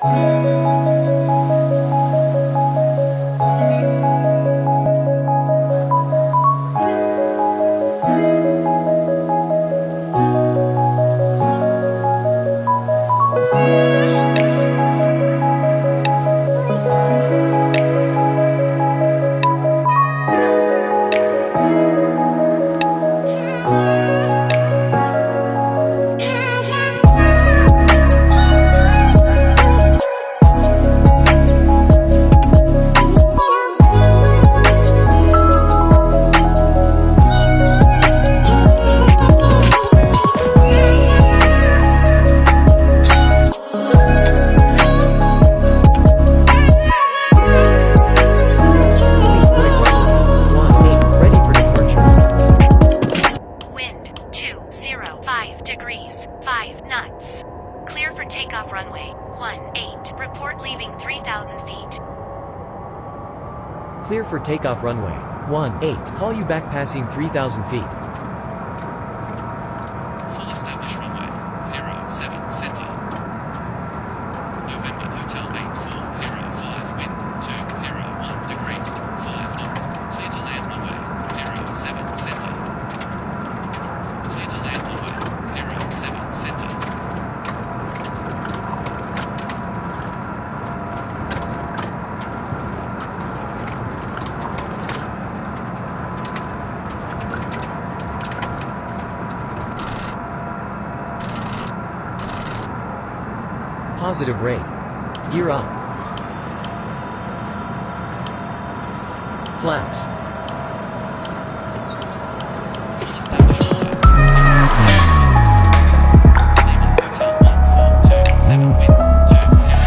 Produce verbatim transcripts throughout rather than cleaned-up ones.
Clear for takeoff runway one eight. Report leaving three thousand feet. Clear for takeoff runway one eight. Call you back passing three thousand feet. Full established runway zero seven center. November Hotel eight four zero five, wind two zero one degrees, five knots. Clear to land runway zero seven center. Clear to land runway zero seven center. Positive rate. Gear up. Flaps. Full established runway zero seven. Lima Hotel one four two seven, wind two zero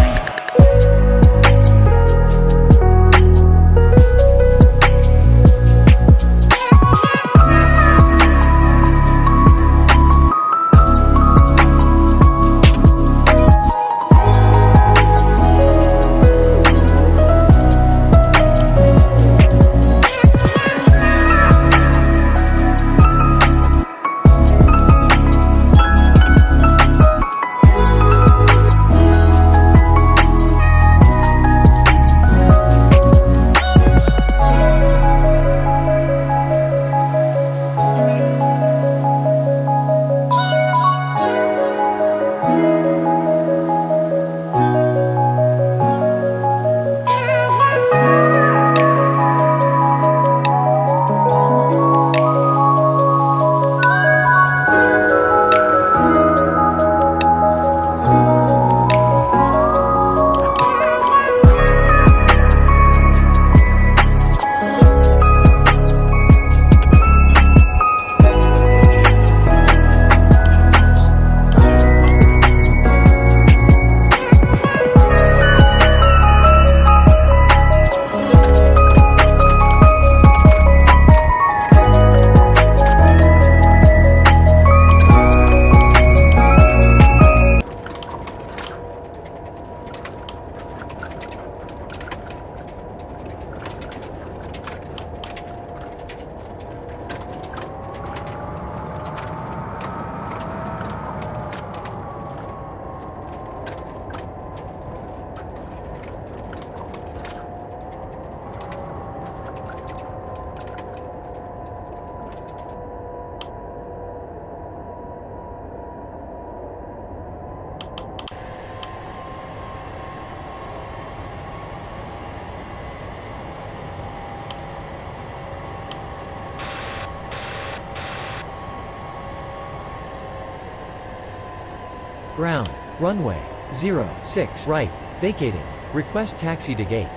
Ground. Runway zero six right. Vacated. Request taxi to gate.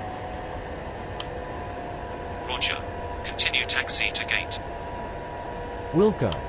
Roger. Continue taxi to gate. Wilco.